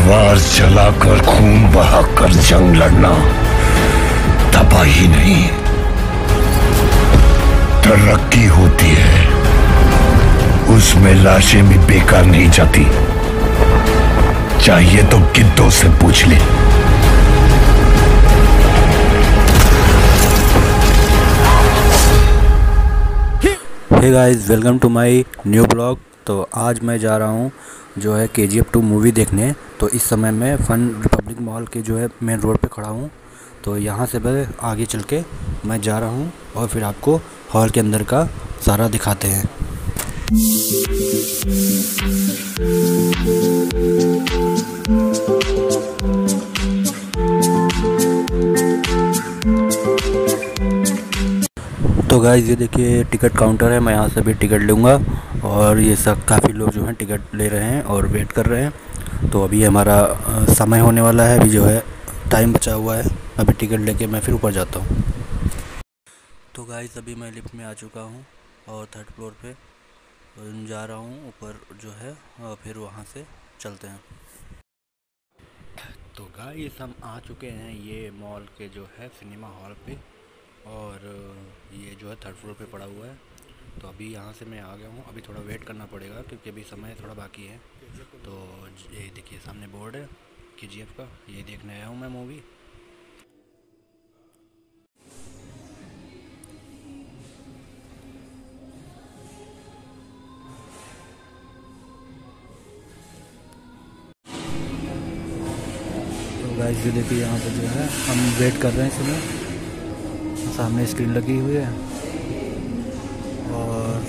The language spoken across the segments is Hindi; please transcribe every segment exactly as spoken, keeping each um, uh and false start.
तलवार चलाकर खून बहाकर जंग लड़ना तबाही नहीं, तरक्की होती है। उसमें लाशें भी बेकार नहीं जाती। चाहिए तो गिद्धों से पूछ ले। Hey guys, welcome to my new blog. तो आज मैं जा रहा हूँ जो है के जी एफ टू मूवी देखने। तो इस समय मैं फन रिपब्लिक मॉल के जो है मेन रोड पे खड़ा हूँ। तो यहाँ से मैं आगे चल के मैं जा रहा हूँ और फिर आपको हॉल के अंदर का सारा दिखाते हैं। तो गाइस, ये देखिए टिकट काउंटर है। मैं यहाँ से भी टिकट लूँगा और ये सब काफ़ी लोग जो हैं टिकट ले रहे हैं और वेट कर रहे हैं। तो अभी हमारा समय होने वाला है, अभी जो है टाइम बचा हुआ है। अभी टिकट लेके मैं फिर ऊपर जाता हूँ। तो गाइस, अभी मैं लिफ्ट में आ चुका हूँ और थर्ड फ्लोर पे जा रहा हूँ ऊपर जो है, और फिर वहाँ से चलते हैं। तो गाइस, हम आ चुके हैं ये मॉल के जो है सिनेमा हॉल पे, और ये जो है थर्ड फ्लोर पे पड़ा हुआ है। तो अभी यहाँ से मैं आ गया हूँ। अभी थोड़ा वेट करना पड़ेगा क्योंकि अभी समय थोड़ा बाकी है। तो ये देखिए सामने बोर्ड है के जी एफ का, ये देखने आया हूँ मैं मूवी। तो गाइस, ये देखिए यहाँ पे जो है हम वेट कर रहे हैं इसमें। सामने स्क्रीन लगी हुई है और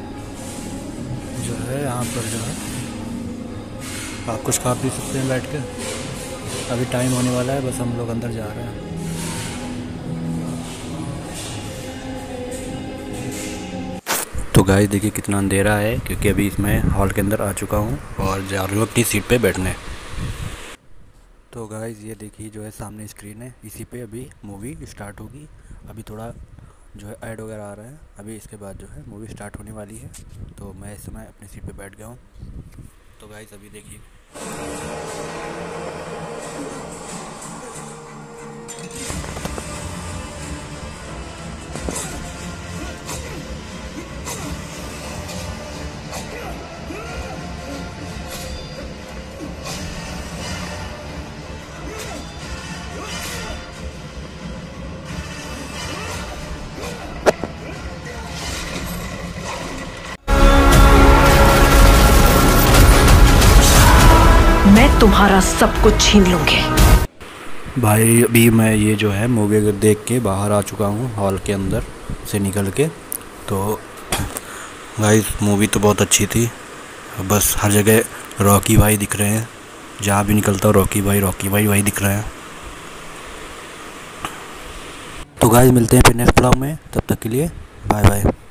जो है यहाँ पर जो है आप कुछ खा पी सकते हैं बैठ के। अभी टाइम होने वाला है, बस हम लोग अंदर जा रहे हैं। तो गाइस, देखिए कितना अंधेरा है क्योंकि अभी इसमें हॉल के अंदर आ चुका हूँ और जा रहा हूँ अपनी सीट पे बैठने। तो गाइस, ये देखिए जो है सामने स्क्रीन है, इसी पे अभी मूवी स्टार्ट होगी। अभी थोड़ा जो है ऐड वगैरह आ रहा है। अभी इसके बाद जो है मूवी स्टार्ट होने वाली है। तो मैं इस समय अपनी सीट पे बैठ गया हूँ। तो गाइस, अभी देखिए मैं तुम्हारा सब कुछ छीन लूंगी। भाई, अभी मैं ये जो है मूवी देख के बाहर आ चुका हूँ हॉल के अंदर से निकल के। तो गाइस, मूवी तो बहुत अच्छी थी। बस हर जगह रॉकी भाई दिख रहे हैं, जहाँ भी निकलता हूँ रॉकी भाई रॉकी भाई भाई दिख रहे हैं। तो गाइस, मिलते हैं फिर नेक्स्ट ब्लॉग में। तब तक के लिए बाय बाय।